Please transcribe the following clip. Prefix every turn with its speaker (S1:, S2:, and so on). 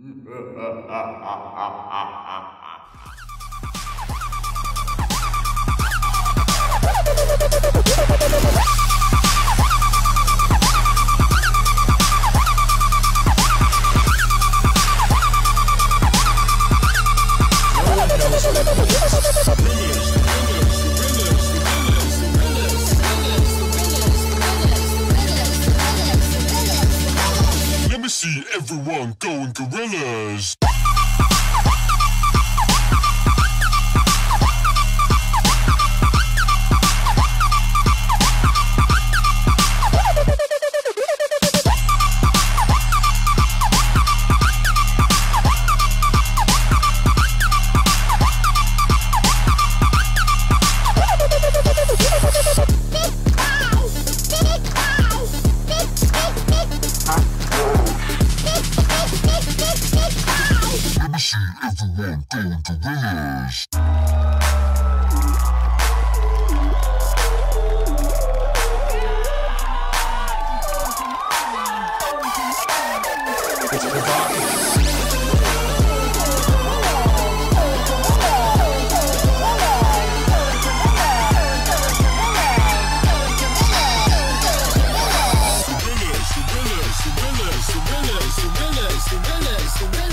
S1: Let me see everyone going gorillas. Let me see everyone going gorillas.
S2: It's provocative.
S1: Gorillas, gorillas, gorillas, gorillas, gorillas, gorillas, gorillas.